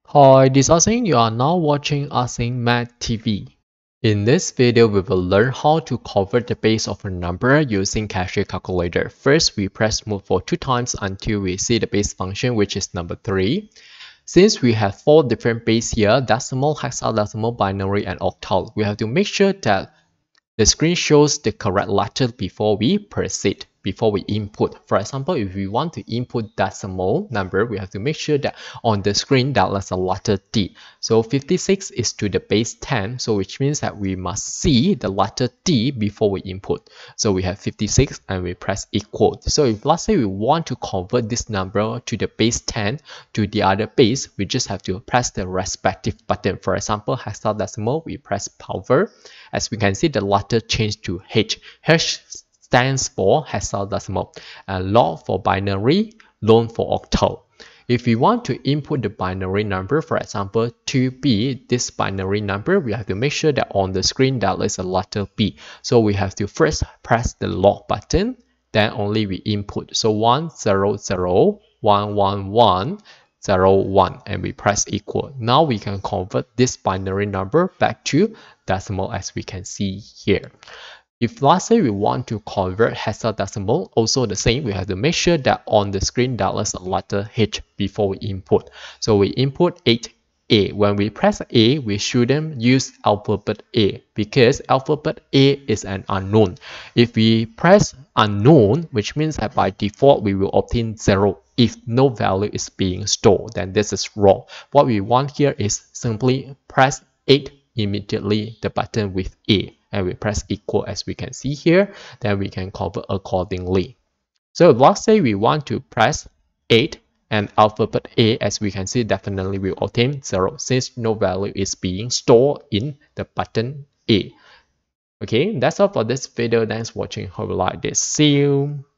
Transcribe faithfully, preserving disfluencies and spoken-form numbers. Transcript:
Hi, this is Asing. You are now watching Asing Math T V. In this video, we will learn how to convert the base of a number using Casio calculator. First, we press move for two times until we see the base function, which is number three. Since we have four different base here, decimal, hexadecimal, binary, and octal, we have to make sure that the screen shows the correct letter before we proceed, before we input. For example, if we want to input decimal number, we have to make sure that on the screen that is a letter D. So fifty-six is to the base ten, so which means that we must see the letter D before we input. So we have fifty-six and we press equal. So if let's say we want to convert this number to the base ten to the other base, we just have to press the respective button. For example, hexadecimal, we press power. As we can see, the letter changed to H. H stands for hexadecimal, and log for binary, lone for octal. If we want to input the binary number, for example, to be this binary number, we have to make sure that on the screen there is a letter B. So we have to first press the log button, then only we input. So one zero zero one one one zero one, and we press equal. Now we can convert this binary number back to decimal, as we can see here. If let's say we want to convert hexadecimal, also the same, we have to make sure that on the screen there is a letter H before we input. So we input eight A. When we press A, we shouldn't use alphabet A because alphabet A is an unknown. If we press unknown, which means that by default we will obtain zero. If no value is being stored, then this is wrong. What we want here is simply press eight immediately the button with A, and we press equal, as we can see here, then we can convert accordingly. So let's say we want to press eight and alphabet A, as we can see, definitely will obtain zero since no value is being stored in the button A. Okay, that's all for this video. Thanks for watching. Hope you like this. See you.